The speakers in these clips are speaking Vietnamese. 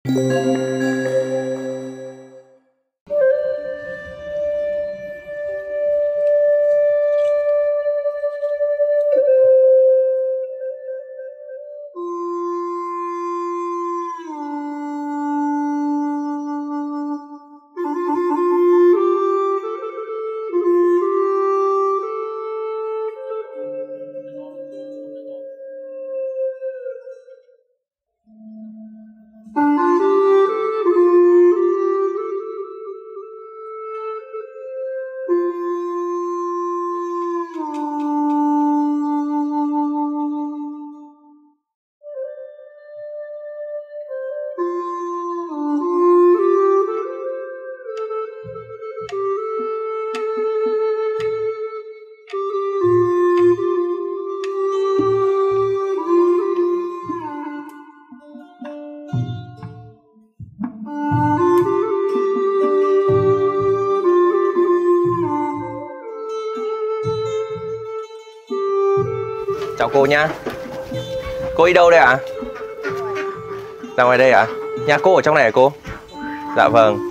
Chào cô nhá. Cô đi đâu đây ạ? Ra ngoài đây ạ? Nhà cô ở trong này hả cô? Dạ vâng.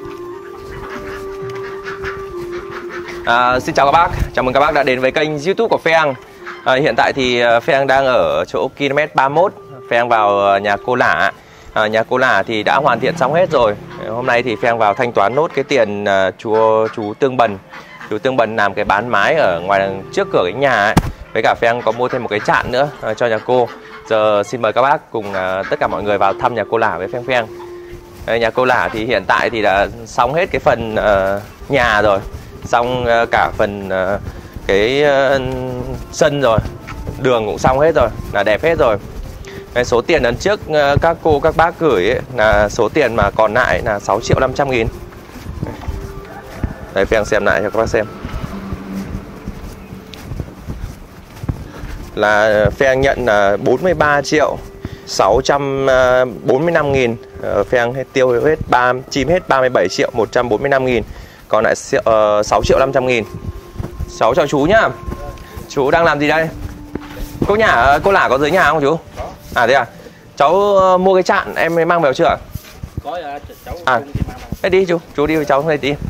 Xin chào các bác. Chào mừng các bác đã đến với kênh YouTube của Pheng. Hiện tại thì Pheng đang ở chỗ km 31. Pheng vào nhà cô Lả. Nhà cô Lả thì đã hoàn thiện xong hết rồi. Hôm nay thì Pheng vào thanh toán nốt cái tiền chú Tương Bần. Chú Tương Bần làm cái bán mái ở ngoài trước cửa cái nhà ấy. Với cả Pheng có mua thêm một cái chạn nữa cho nhà cô. Giờ xin mời các bác cùng tất cả mọi người vào thăm nhà cô Lả với Pheng. Nhà cô Lả thì hiện tại thì đã xong hết cái phần nhà rồi, xong cả phần cái sân rồi, đường cũng xong hết rồi, là đẹp hết rồi. Số tiền lần trước các cô các bác gửi ấy, là số tiền mà còn lại là 6.500.000. Đấy, Pheng xem lại cho các bác xem. Là Pheng nhận là 43.645.000. Pheng tiêu hết chim hết 37.145.000. Còn lại 6.500.000. Cháu chào chú nhá. Chú đang làm gì đây? Cô Lả có dưới nhà không chú? Có. À thế à? Cháu mua cái chạn em mang vào chưa ạ? Có cháu. Thế đi chú đi với cháu đây tí.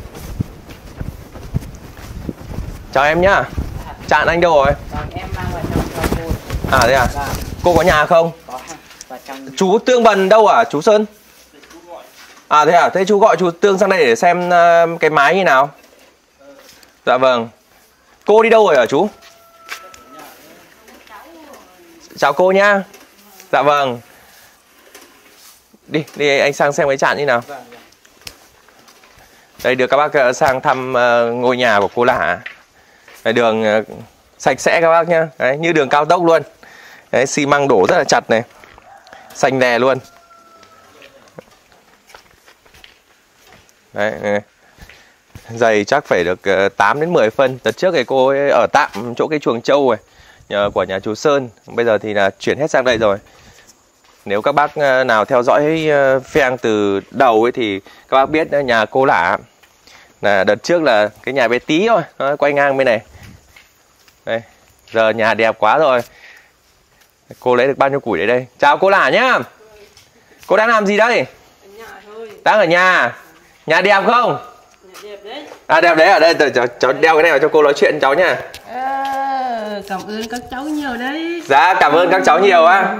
Chào em nhá. Chạn anh đâu rồi? Em mang vào trong cho cô. À thế à? Cô có nhà không? Có. Chú Tương Bần đâu à chú Sơn? À thế à? Thế chú gọi chú Tương sang đây để xem cái mái như nào. Dạ vâng. Cô đi đâu rồi hả chú? Chào cô nhá. Dạ vâng. Đi anh sang xem cái chạn như nào. Đây đưa các bác sang thăm ngôi nhà của cô Lả. Đường sạch sẽ các bác nhá. Đấy, như đường cao tốc luôn. Đấy, xi măng đổ rất là chặt này. Xanh đè luôn. Đấy, dày chắc phải được 8 đến 10 phân. Đợt trước thì cô ấy ở tạm chỗ cái chuồng trâu này của nhà chú Sơn. Bây giờ thì là chuyển hết sang đây rồi. Nếu các bác nào theo dõi Pheng từ đầu ấy thì các bác biết nhà cô Lả là đợt trước là cái nhà bé tí thôi, nó quay ngang bên này. Đây, giờ nhà đẹp quá rồi. Cô lấy được bao nhiêu củi đấy đây? Chào cô Lả nhá. Cô đang làm gì đây? Đang ở nhà. Nhà đẹp không? Đẹp đấy. À đẹp đấy, ở đây cháu đeo cái này vào cho cô nói chuyện cháu nha. Cảm ơn các cháu nhiều đấy. Dạ cảm ơn các cháu nhiều á.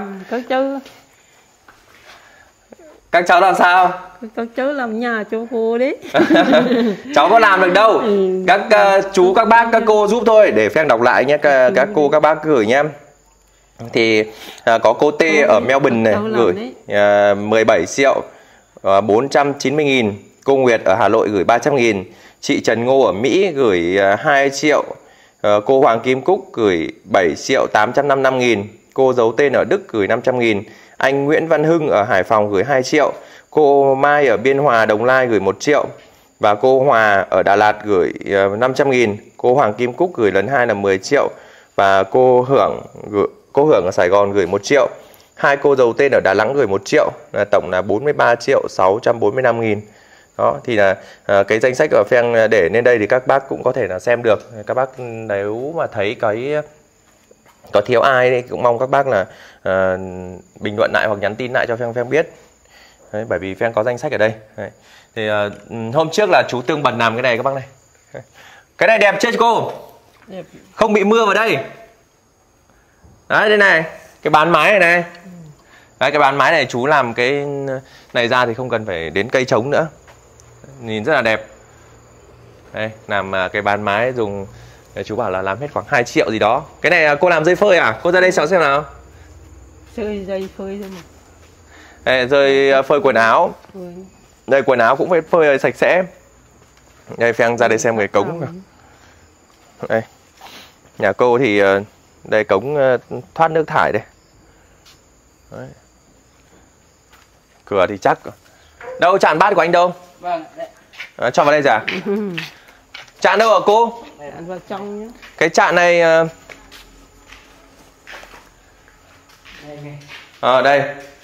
Các cháu làm sao? Các cháu làm nhà cho cô đấy. Cháu có làm được đâu. Các chú các bác các cô giúp thôi. Để Pheng đọc lại nhé. Các cô các bác gửi nhé. Thì có cô T ở Melbourne này gửi 17 triệu 490.000. Cô Nguyệt ở Hà Nội gửi 300.000. Chị Trần Ngô ở Mỹ gửi 2 triệu. Cô Hoàng Kim Cúc gửi 7.855.000. Cô giấu tên ở Đức gửi 500.000. Anh Nguyễn Văn Hưng ở Hải Phòng gửi 2 triệu. Cô Mai ở Biên Hòa Đồng Nai gửi 1 triệu. Và cô Hòa ở Đà Lạt gửi 500.000. Cô Hoàng Kim Cúc gửi lần 2 là 10 triệu. Và cô Hưởng ở Sài Gòn gửi 1 triệu. Hai cô giấu tên ở Đà Nẵng gửi 1 triệu. Tổng là 43.645.000. Đó thì là cái danh sách ở Pheng để lên đây thì các bác cũng có thể là xem được. Các bác nếu mà thấy cái có thiếu ai thì cũng mong các bác là bình luận lại hoặc nhắn tin lại cho Pheng biết. Đấy, bởi vì Phen có danh sách ở đây. Đấy. Thì hôm trước là chú Tương Bần làm cái này các bác này. Cái này đẹp chưa cô? Đẹp. Không bị mưa vào đây. Đấy, đây này, cái bán mái này này. Đấy, cái bán mái này chú làm cái này ra thì không cần phải đến cây trống nữa. Nhìn rất là đẹp. Đây, làm cái bán mái dùng, chú bảo là làm hết khoảng 2 triệu gì đó. Cái này cô làm dây phơi à? Cô ra đây cháu xem nào. Dây phơi thôi mà. Đây, dây phơi quần áo. Đây, quần áo cũng phải phơi sạch sẽ. Đây, Phen ra đây xem cái cống. Đây, nhà cô thì đây cống thoát nước thải đây. Đấy. Cửa thì chắc. Đâu chạn bát của anh đâu? Vâng, cho vào đây ra. Chạn đâu hả cô? Chạn vào trong nhé. Cái chạn này đây.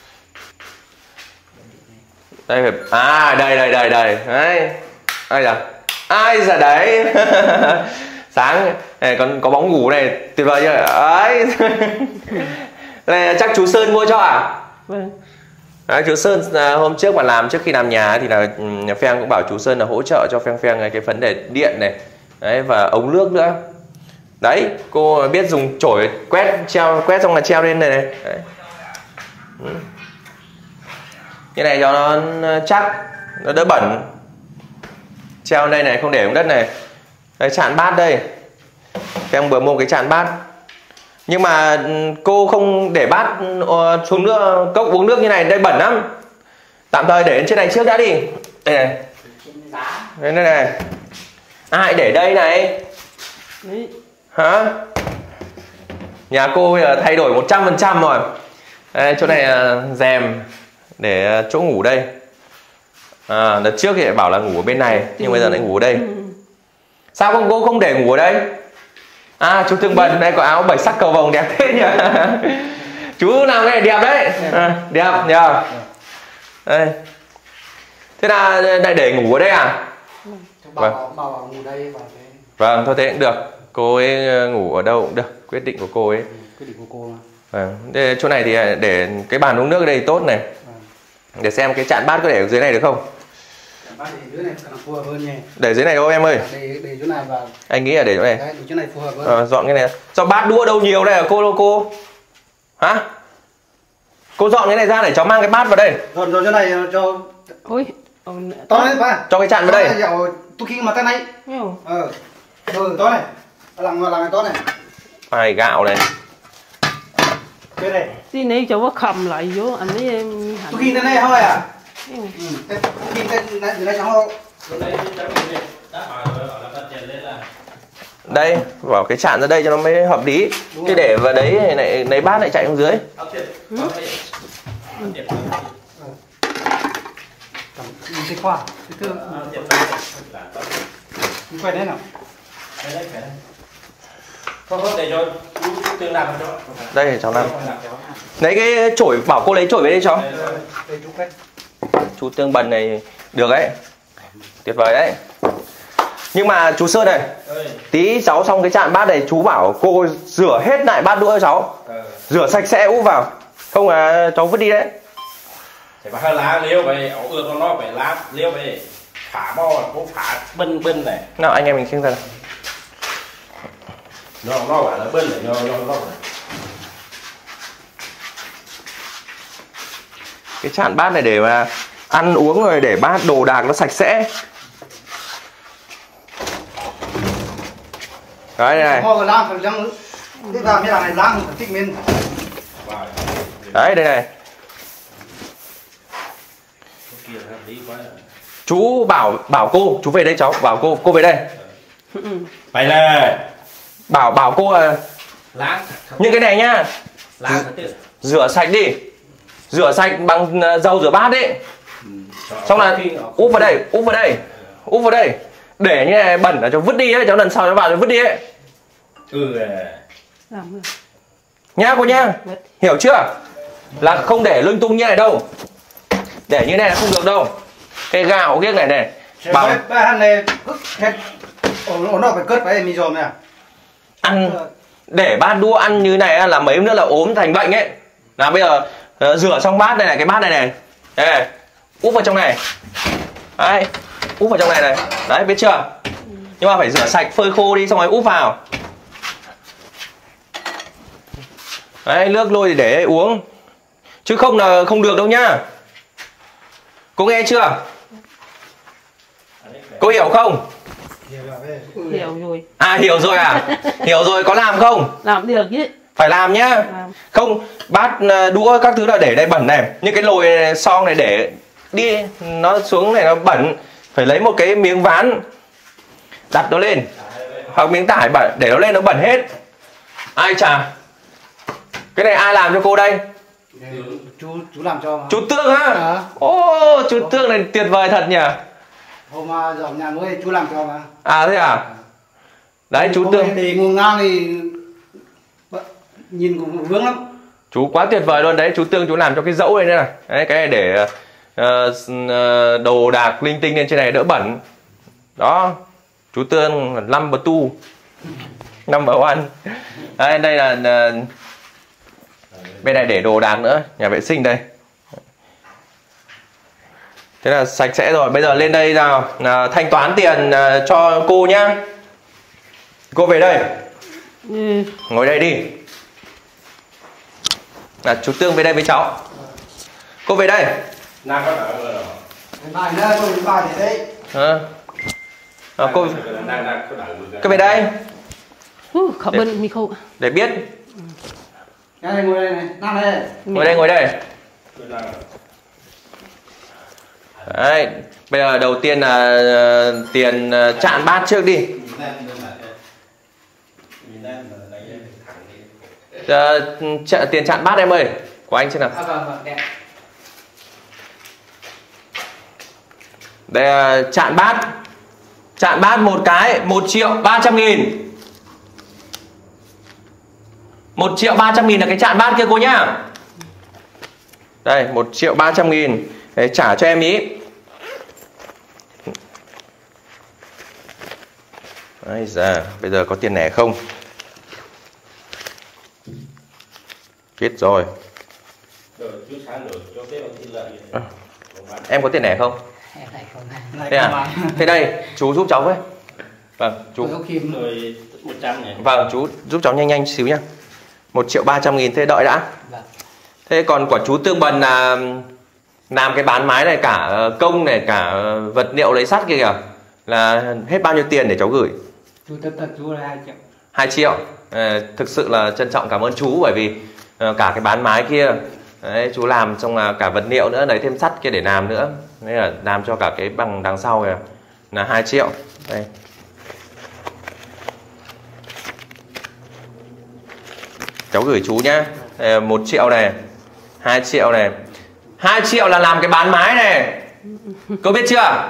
Đây phải đây. Đấy. Ai da. Ai da đấy. Sáng này còn có bóng ngủ này, tuyệt vời chưa? Ấy. Này chắc chú Sơn mua cho à? Vâng. Đấy, chú Sơn hôm trước mà làm, trước khi làm nhà thì là Phen cũng bảo chú Sơn là hỗ trợ cho Phen cái vấn đề điện này. Đấy, và ống nước nữa. Đấy, cô biết dùng chổi quét xong là treo lên này này. Đấy. Cái này cho nó chắc, nó đỡ bẩn. Treo đây này, không để xuống đất này. Đây, chạn bát đây. Phen vừa mua cái chạn bát. Nhưng mà cô không để bát xuống nước, cốc uống nước như này, đây bẩn lắm. Tạm thời để lên trên này trước đã đi. Đây này. Đây này. Ai để đây này? Hả? Nhà cô bây giờ thay đổi 100% rồi. Đây, chỗ này rèm để chỗ ngủ đây. Đợt trước thì bảo là ngủ ở bên này, nhưng bây giờ lại ngủ ở đây. Sao cô không để ngủ ở đây? Chú Tương Bần đây có áo 7 sắc cầu vồng đẹp thế nhỉ. Chú làm cái này đẹp đấy. Đẹp nhờ. Đây. Thế là lại để ngủ ở đây à? Bảo ngủ đây bảo thế. Vâng, thôi thế cũng được. Cô ấy ngủ ở đâu cũng được, quyết định của cô ấy. Quyết định của cô mà. Vâng. Chỗ này thì để cái bàn uống nước ở đây tốt này. Để xem cái chạn bát có để ở dưới này được không? Bát để dưới này càng phù hợp hơn nhỉ. Để dưới này đâu em ơi? Để chỗ này vào. Anh nghĩ là để chỗ này. Đấy, để chỗ này phù hợp hơn. Dọn cái này. Cho bát đũa đâu nhiều đây à cô? Hả? Cô dọn cái này ra để cháu mang cái bát vào đây. Dọn chỗ này cho. Ôi. To lên ba. Cho cái chạn vào đây. Tôi khi mà tay này. To này. Làm cái to này. Phải gạo này. Cái này. Tí này cháu có khầm lại vô anh ấy em. Tôi khi này thôi à? Khi này cháu. Đây, vào cái chạn ra đây cho nó mới hợp lý. Cái để vào đấy này, lấy bát lại chạy xuống dưới. Cái khoa, cái thương. Quay đấy nào. Để cho Tương làm cho. Đây cháu làm. Lấy cái chổi, bảo cô lấy chổi về đây cháu. Chú Tương Bần này được đấy. Tuyệt vời đấy. Nhưng mà chú Sơn này, tí cháu xong cái chạn bát này chú bảo cô rửa hết lại bát đũa cho cháu. Rửa sạch sẽ úp vào. Không là cháu vứt đi đấy. Phải bảo lá liêu về, ổ ương nó phải lá liêu về. Phá bo, cô phá bân này. Nào anh em mình khiêng ra nào. Nó bảo là bân này, nó. Cái chạn bát này để mà ăn uống rồi, để bát đồ đạc nó sạch sẽ. Đấy này. Đấy đây này. Chú bảo cô, chú về đây cháu, bảo cô về đây. Phải là Bảo cô lá. những cái này nhá. Rửa sạch đi. Rửa sạch bằng dầu rửa bát đấy. Xong là úp vào đây. Để như này bẩn là cháu vứt đi ấy, cháu lần sau cháu vào cháu vứt đi ấy. Nhá cô nhá. Hiểu chưa? Là không để lung tung như này đâu. Để như này là không được đâu. Cái gạo kia này. Bảo nó phải cất phải mì dồn này à? Ăn để bát đũa ăn như này là mấy hôm nữa là ốm thành bệnh ấy. Là bây giờ rửa xong bát đây này, cái bát này này. Đây, úp vào trong này. Đấy, úp vào trong này này. Đấy, biết chưa? Nhưng mà phải rửa sạch, phơi khô đi xong rồi úp vào. Đấy, nước lôi thì để uống. Chứ không là không được đâu nhá. Cô nghe chưa? Cô hiểu không? Hiểu rồi. À, hiểu rồi à? Hiểu rồi, có làm không? Làm được chứ. Phải làm nhá. Không, bát đũa các thứ là để đây bẩn này. Những cái nồi son này để đi nó xuống này nó bẩn. Phải lấy một cái miếng ván đặt nó lên, hoặc miếng tải bẩn để nó lên nó bẩn hết. Ai chà, cái này ai làm cho cô đây? Chú làm cho mà. Chú Tương á? Ô, chú Tương này tuyệt vời thật nhỉ. Hôm dọn nhà mới chú làm cho mà. À thế à? Đấy, chú Tương để ngồi ngang thì nhìn cũng vướng lắm. chú quá tuyệt vời luôn đấy. Chú Tương chú làm cho cái dẫu này nữa này. Đấy, cái này để đồ đạc linh tinh lên trên này đỡ bẩn. Đó, chú Tương number 2, number 1. Đây, đây là bên này để đồ đạc nữa, nhà vệ sinh đây. Thế là sạch sẽ rồi. Bây giờ lên đây nào, thanh toán tiền cho cô nhá. Cô về đây. Ngồi đây đi. Là chú Tương về đây với cháu. Cô về đây. Nam có đợi rồi. Bài nữa, tôi bài để đấy. Cô về đây. Khó bên mi khô. Để biết. Đây, ngồi đây này, Nam đây. Ngồi đây, ngồi đây. Đấy, bây giờ đầu tiên là tiền chạn bát trước đi. Tiền chạn bát em ơi, của anh xem nào. Đây là chạn bát. Chạn bát một cái 1.300.000. 1.300.000 là cái chạn bát kia cô nhá. Đây 1.300.000. Đấy, trả cho em ý. Đấy ra, bây giờ có tiền lẻ không? Biết rồi. Em có tiền lẻ không? Thế à? Thế đây, chú giúp cháu với. Vâng, chú. Vâng, chú giúp cháu nhanh nhanh xíu nhá. 1.300.000 thế đợi đã. Thế còn của chú Tương Bần là làm cái bán mái này, cả công này, cả vật liệu lấy sắt kia kìa, là hết bao nhiêu tiền để cháu gửi? Chú tất chú là 2 triệu. 2 triệu. Thực sự là trân trọng cảm ơn chú, bởi vì cả cái bán mái kia đấy, chú làm xong là cả vật liệu nữa, lấy thêm sắt kia để làm nữa, nên là làm cho cả cái bằng đằng sau kìa là 2 triệu. Đây. Cháu gửi chú nhá. 1 triệu này, 2 triệu này. 2 triệu là làm cái bán mái này. Cô biết chưa?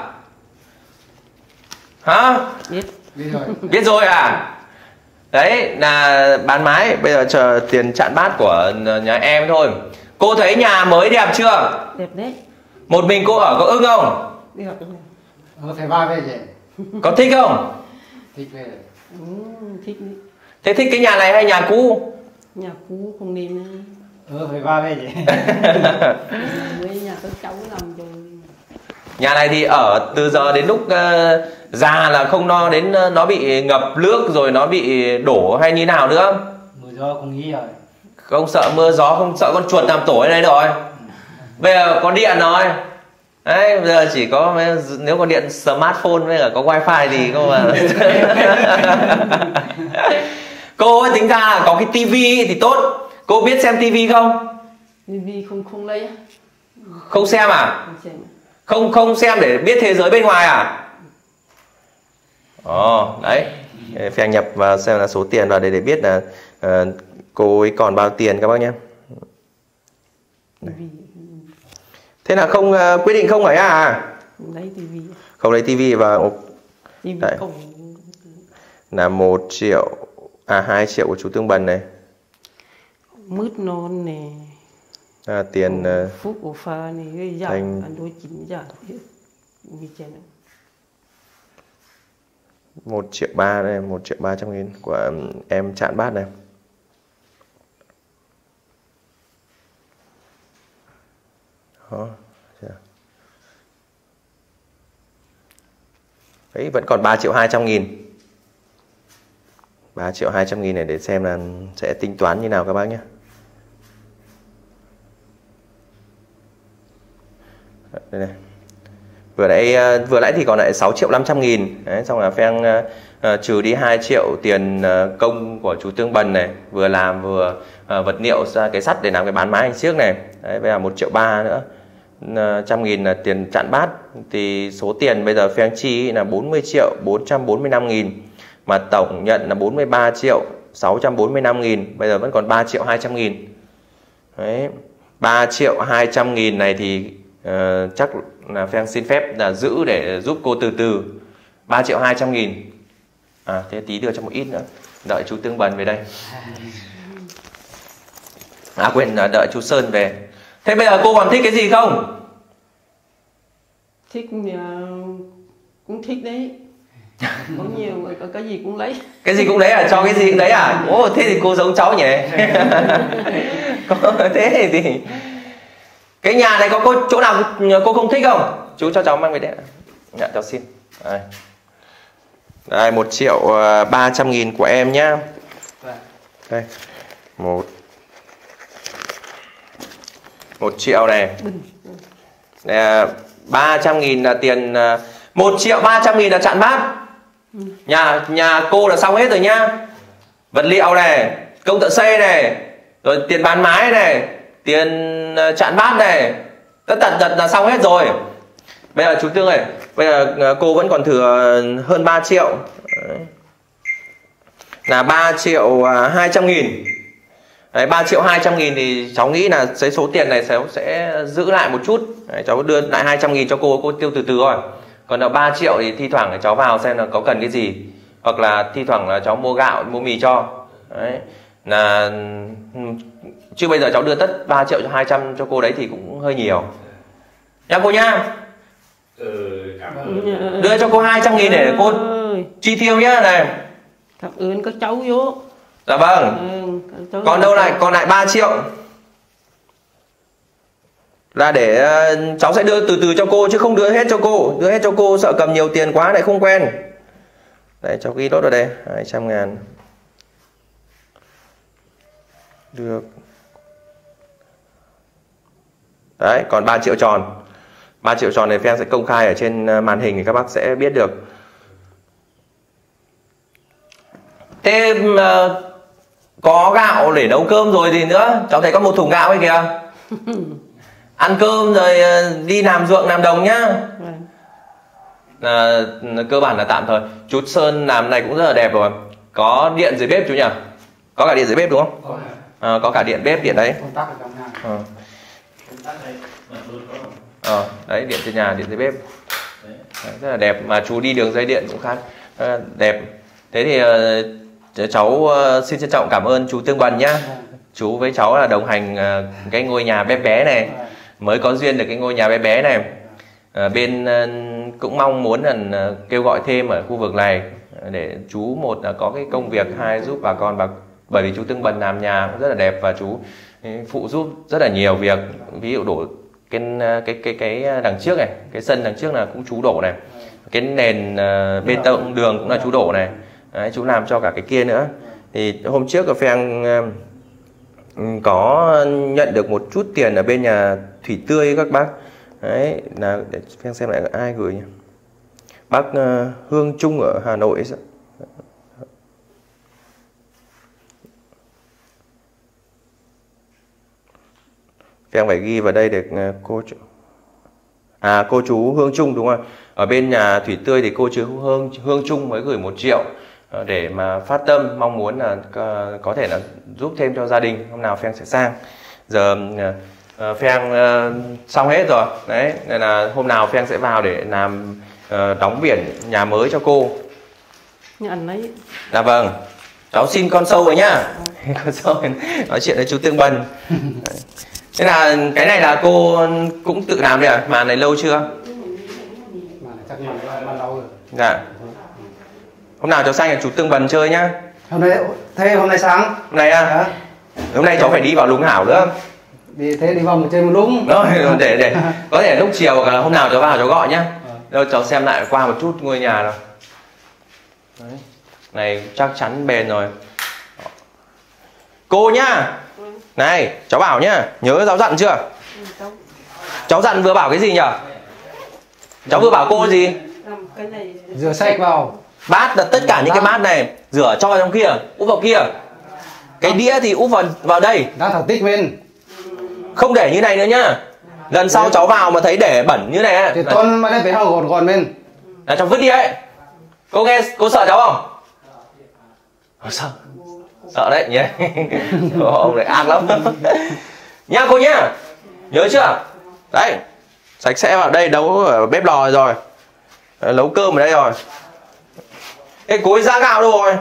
Hả? Biết rồi. Biết rồi à? Đấy là bán mái. Bây giờ chờ tiền chạn bát của nhà em thôi. Cô thấy nhà mới đẹp chưa? Đẹp đấy. Một mình cô ở có ưng không? Được. Phải va về vậy. Có thích không? Thích về. Thích. Thế thích cái nhà này hay nhà cũ? Nhà cũ không nên. Phải va về vậy. Với nhà các cháu làm rồi. Nhà này thì ở từ giờ đến lúc già là không lo đến nó bị ngập nước rồi nó bị đổ hay như nào nữa. Mưa gió không nghĩ rồi. Không sợ mưa gió, không sợ con chuột làm tổ ở đây rồi. Bây giờ có điện rồi. Đấy, bây giờ chỉ có nếu có điện smartphone với cả có wifi thì cô mà. Cô ấy tính ra là có cái tivi thì tốt. Cô biết xem tivi không? Tivi không lấy. Không xem à? Không xem. Không xem để biết thế giới bên ngoài à? Ồ, đấy. Phải nhập vào xem là số tiền vào để biết là cô ấy còn bao tiền các bác nhé. Thế là không quyết định không ấy à? Không lấy tivi. Không lấy tivi vào. Đấy. Là 1 triệu. À 2 triệu của chú Tương Bần này. Mứt non nè. Tiền phúc của pha này cái giả ăn đôi chín giả vì chén 1.300.000 đây, 1.300.000 của em chạn bát này. Đó. Đấy, vẫn còn 3.200.000. 3.200.000 này để xem là sẽ tính toán như nào các bác nhé. Đây này. Vừa nãy thì còn lại 6.500.000. Đấy, xong là Pheng trừ đi 2 triệu tiền công của chú Tương Bần này, vừa làm vừa vật liệu ra cái sắt để làm cái bán mái hành xiếc này. Đấy, bây giờ 1.3 triệu nữa. 100.000 là tiền chặn bát, thì số tiền bây giờ Pheng chi là 40.445.000, mà tổng nhận là 43.645.000, bây giờ vẫn còn 3.200.000. Đấy, 3.200.000 này thì chắc là Pheng xin phép là giữ để giúp cô từ từ. 3.200.000. Thế tí đưa cho một ít nữa, đợi chú Tương Bần về đây. Quên, đợi chú Sơn về. Thế bây giờ cô còn thích cái gì không? Thích cũng thích đấy. Có nhiều người có cái gì cũng lấy. Cái gì cũng lấy à? Cho cái gì cũng lấy à? Ồ, thế thì cô giống cháu nhỉ. Thế thì cái nhà này có chỗ nào cô không thích không? Chú cho cháu mang về đây. Dạ, cháu xin. Đây 1.300.000 của em nhá. Đây 1 triệu này. Đây, 300.000 là tiền, 1.300.000 là chặn bát. Nhà cô là xong hết rồi nhá. Vật liệu này, công thợ xây này, rồi tiền bán mái này, tiền chặn bát này, tất tật là xong hết rồi. Bây giờ chú Tương ơi, bây giờ cô vẫn còn thừa hơn 3 triệu. Đấy. Là 3.200.000. Đấy, 3.200.000 thì cháu nghĩ là số tiền này cháu sẽ giữ lại một chút. Đấy, cháu đưa lại 200.000 cho cô tiêu từ từ thôi. Còn là 3 triệu thì thi thoảng cháu vào xem là có cần cái gì, hoặc là thi thoảng là cháu mua gạo, mua mì cho. Đấy. Là chứ bây giờ cháu đưa tất 3.200.000 cho cô đấy thì cũng hơi nhiều. Nha cô nhá. Đưa cho cô 200.000 để cô chi tiêu nhá này. Cảm ơn các cháu vô. Dạ vâng. Còn đâu lại, còn lại 3 triệu là để cháu sẽ đưa từ từ cho cô, chứ không đưa hết cho cô. Đưa hết cho cô sợ cầm nhiều tiền quá lại không quen. Đấy, cháu ghi nốt vào đây 200.000. Được. Đấy, còn 3 triệu tròn. 3 triệu tròn này Pheng sẽ công khai ở trên màn hình thì các bác sẽ biết được. Thế có gạo để nấu cơm rồi gì nữa. Cháu thấy có một thùng gạo ấy kìa. Ăn cơm rồi đi làm ruộng làm đồng nhá. Cơ bản là tạm thời. Chú Sơn làm này cũng rất là đẹp rồi. Có điện dưới bếp chú nhỉ? Có cả điện dưới bếp đúng không? Có cả điện bếp, điện đấy. Đấy, điện trên nhà, điện dưới bếp. Đấy, rất là đẹp. Mà chú đi đường dây điện cũng khá đẹp. Thế thì cháu xin trân trọng cảm ơn chú Tương Bần nhá. Chú với cháu là đồng hành cái ngôi nhà bé bé này. Mới có duyên được cái ngôi nhà bé bé này. Bên cũng mong muốn là kêu gọi thêm ở khu vực này để chú một là có cái công việc, hai giúp bà con. Bởi vì chú Tương Bần làm nhà cũng rất là đẹp và chú phụ giúp rất là nhiều việc. Ví dụ đổ cái đằng trước này, cái sân đằng trước là cũng chú đổ này. Cái nền bê tông đường cũng là chú đổ này. Đấy, chú làm cho cả cái kia nữa. Thì hôm trước Pheng có nhận được một chút tiền ở bên nhà Thủy Tươi các bác. Đấy, là để Pheng xem lại ai gửi nhỉ? Bác Hương Trung ở Hà Nội. Pheng phải ghi vào đây để cô chú Hương Trung đúng không? Ở bên nhà Thủy Tươi thì cô chú Hương Trung mới gửi 1 triệu để mà phát tâm, mong muốn là có thể là giúp thêm cho gia đình. Hôm nào Pheng sẽ sang. Giờ Pheng xong hết rồi. Đấy, nên là hôm nào Pheng sẽ vào để làm đóng biển nhà mới cho cô. Nhận đấy. Dạ vâng. Cháu xin con sâu rồi nhá. Con sâu nói chuyện với chú Tương Bần. Thế là cái này là cô cũng tự làm đấy à? Màn này lâu chưa? Màn này chắc màn lâu rồi. Dạ. Hôm nào cháu sang nhà chú Tương Bần chơi nhá. Hôm nay sáng. Hôm nay à? Hôm nay cháu phải đi vào Lúng Hảo nữa. Đi vào một chơi một lúc. Rồi, để có thể lúc chiều hôm nào cháu vào cháu gọi nhá. Đâu cháu xem lại qua một chút ngôi nhà nào. Đấy. Này chắc chắn bền rồi. Cô nhá. Này cháu bảo nhá, nhớ cháu dặn chưa? Cháu dặn vừa bảo cái gì nhở? Cháu vừa bảo cô gì? Rửa sạch vào. Bát là tất cả những cái bát này rửa cho vào trong kia, úp vào kia. Cái đĩa thì úp vào đây. Đã thảo tích bên. Không để như này nữa nhá. Lần sau cháu vào mà thấy để bẩn như này thì tôn mà đây phải hao gọn gọn bên. Là cháu vứt đi ấy. Cô sợ cháu không? Sợ. Sợ đấy nhé. Ông này ác lắm. Nha cô nhá. Nhớ chưa? Đấy. Sạch sẽ vào đây, nấu ở bếp lò rồi. Nấu cơm ở đây rồi. Ê cối giã gạo đâu rồi?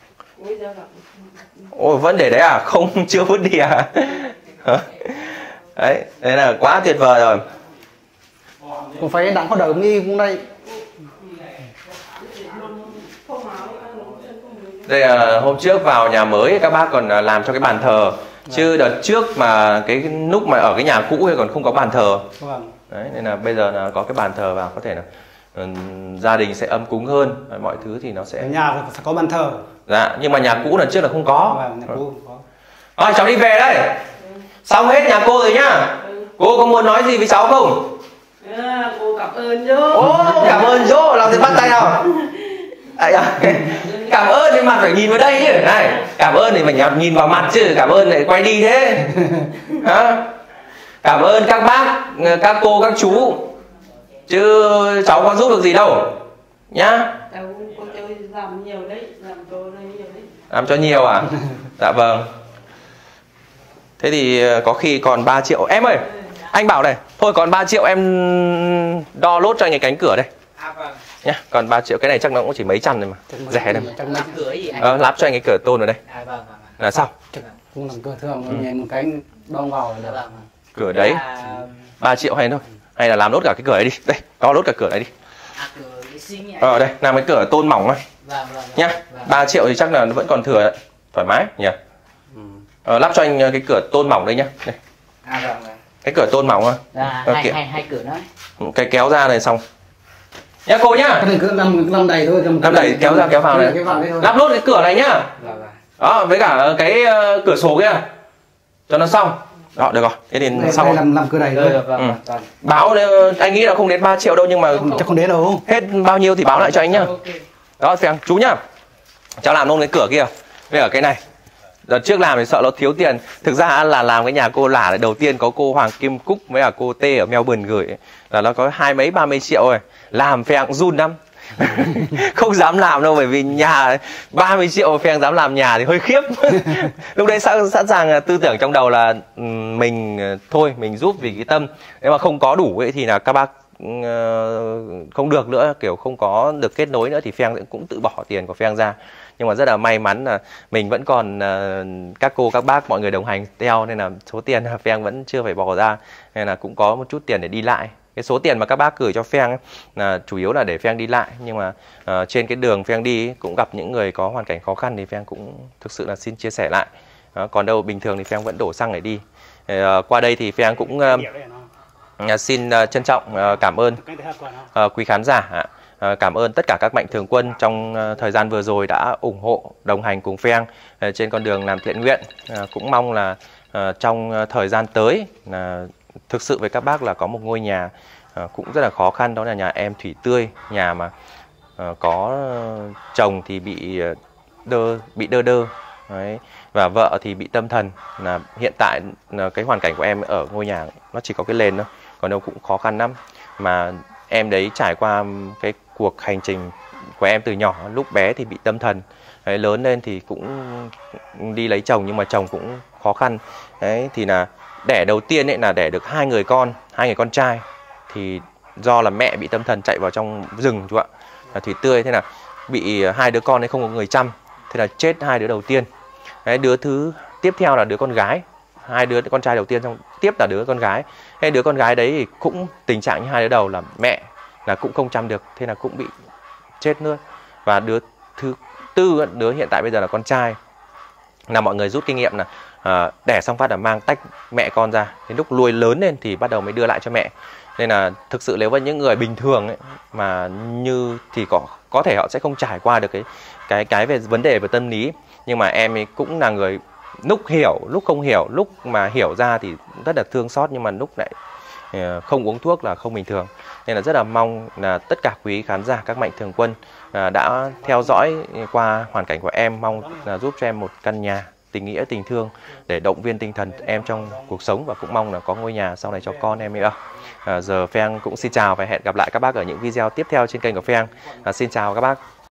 Ôi vẫn để đấy à? Không chưa vứt đi à? Đấy, đây là quá tuyệt vời rồi. Cũng phải đặng có đỡ nghi cũng đây. Đây là hôm trước vào nhà mới các bác còn làm cho cái bàn thờ. Chứ đợt trước mà cái lúc mà ở cái nhà cũ thì còn không có bàn thờ. Đấy, nên là bây giờ là có cái bàn thờ vào có thể là gia đình sẽ ấm cúng hơn, mọi thứ thì nó sẽ. Nhà phải có bàn thờ. Dạ, nhưng mà nhà cũ lần trước là không có. Nhà cũ có. Rồi cháu đi về đây. Xong hết nhà cô rồi nhá. Cô có muốn nói gì với cháu không? Cô cảm ơn Dô. Ô, cảm ơn Dô, làm thì bắt tay nào. Cảm ơn thì mặt phải nhìn vào đây chứ. Này, cảm ơn thì phải nhìn vào mặt chứ, cảm ơn lại quay đi thế. Hả? Cảm ơn các bác, các cô, các chú. Chứ cháu có giúp được gì đâu. Nhá. Cháu có chơi làm nhiều đấy, làm cho nhiều đấy. Làm cho nhiều à? Dạ vâng. Thế thì có khi còn 3 triệu. Em ơi, anh bảo này, thôi còn 3 triệu em đo lốt cho anh cái cánh cửa đây. Vâng. Nhá, còn 3 triệu, cái này chắc nó cũng chỉ mấy trăm thôi mà. Rẻ đây mà. Lắp cửa gì anh? Lắp cho anh cái cửa tôn vào đây. Vâng. Là sao? Cũng làm cửa thường, nhảy một cánh đong vào là được. Cửa đấy 3 triệu hay thôi. Hay là làm lốt cả cái cửa này đi. Đây, đo lốt cả cửa này đi. Đây, làm cái cửa tôn mỏng thôi. Nhá, 3 triệu thì chắc là vẫn còn thừa đấy. Thoải mái nhỉ. Lắp cho anh cái cửa tôn mỏng đây nhá. Đây. Cái cửa tôn mỏng thôi. Hai cửa nữa. Cái kéo ra này xong. Nhá cô nhá. Cái này cứ làm đầy thôi. Làm đầy kéo ra kéo vào này. Lắp nốt cái cửa này nhá. Đó, với cả cái cửa sổ kia. Cho nó xong. Đó, được rồi. Thế thì đây, xong. Làm cửa đầy thôi. Báo anh nghĩ là không đến 3 triệu đâu nhưng mà chắc không đến đâu. Hết bao nhiêu thì báo lại cho anh nhá. Đó, Phèng, chú nhá. Cháu làm luôn cái cửa kia. Với ở cái này. Đợt trước làm thì sợ nó thiếu tiền. Thực ra là làm cái nhà cô Lả này đầu tiên có cô Hoàng Kim Cúc với cả cô T ở Melbourne gửi ấy, là nó có 20-30 triệu rồi. Làm Phèng run lắm. Không dám làm đâu bởi vì nhà 30 triệu Phèng dám làm nhà thì hơi khiếp. Lúc đấy sẵn sàng tư tưởng trong đầu là mình thôi mình giúp vì cái tâm. Nếu mà không có đủ ấy thì là các bác không được nữa, kiểu không có được kết nối nữa thì Phèng cũng tự bỏ tiền của Phèng ra. Nhưng mà rất là may mắn là mình vẫn còn các cô các bác mọi người đồng hành theo nên là số tiền Phèng vẫn chưa phải bỏ ra, nên là cũng có một chút tiền để đi lại. Cái số tiền mà các bác gửi cho Phèng là chủ yếu là để Phèng đi lại, nhưng mà trên cái đường Phèng đi cũng gặp những người có hoàn cảnh khó khăn thì Phèng cũng thực sự là xin chia sẻ lại. Còn đâu bình thường thì Phèng vẫn đổ xăng để đi. Qua đây thì Phèng cũng xin trân trọng cảm ơn quý khán giả. Cảm ơn tất cả các mạnh thường quân trong thời gian vừa rồi đã ủng hộ, đồng hành cùng Phèng trên con đường làm thiện nguyện. Cũng mong là trong thời gian tới là thực sự với các bác là có một ngôi nhà cũng rất là khó khăn, đó là nhà em Thủy Tươi, nhà mà có chồng thì bị đơ đơ. Đấy. Và vợ thì bị tâm thần. Là hiện tại là cái hoàn cảnh của em ở ngôi nhà nó chỉ có cái nền thôi, còn đâu cũng khó khăn lắm. Mà em đấy trải qua cái cuộc hành trình của em từ nhỏ, lúc bé thì bị tâm thần. Đấy, lớn lên thì cũng đi lấy chồng nhưng mà chồng cũng khó khăn. Đấy, thì là đẻ đầu tiên ấy là đẻ được 2 người con trai. Thì do là mẹ bị tâm thần chạy vào trong rừng chú ạ, là Thủy Tươi, thế là bị 2 đứa con ấy không có người chăm, thế là chết 2 đứa đầu tiên. Đấy, đứa thứ tiếp theo là đứa con gái, 2 đứa con trai đầu tiên xong tiếp là đứa con gái. Thế đứa con gái đấy thì cũng tình trạng như 2 đứa đầu là mẹ là cũng không chăm được, thế là cũng bị chết nữa. Và đứa thứ tư, đứa hiện tại bây giờ là con trai, là mọi người rút kinh nghiệm là đẻ xong phát là mang tách mẹ con ra, đến lúc nuôi lớn lên thì bắt đầu mới đưa lại cho mẹ. Nên là thực sự nếu với những người bình thường ấy, mà như thì có thể họ sẽ không trải qua được cái về vấn đề về tâm lý. Nhưng mà em ấy cũng là người lúc hiểu, lúc không hiểu, lúc mà hiểu ra thì rất là thương xót, nhưng mà lúc lại không uống thuốc là không bình thường. Nên là rất là mong là tất cả quý khán giả các mạnh thường quân đã theo dõi qua hoàn cảnh của em, mong là giúp cho em một căn nhà tình nghĩa, tình thương để động viên tinh thần em trong cuộc sống, và cũng mong là có ngôi nhà sau này cho con em nữa. Giờ Phan cũng xin chào và hẹn gặp lại các bác ở những video tiếp theo trên kênh của Phan. Xin chào các bác.